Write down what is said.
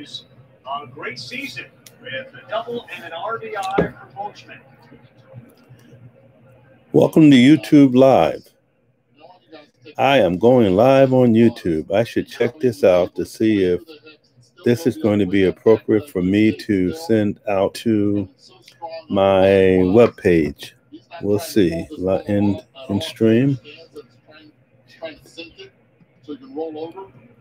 continues a great season with a double and an RBI for Boachman. Welcome to YouTube Live. I am going live on YouTube. I should check this out to see if this is going to be appropriate for me to send out to my webpage. We'll see. In stream. So you can roll over.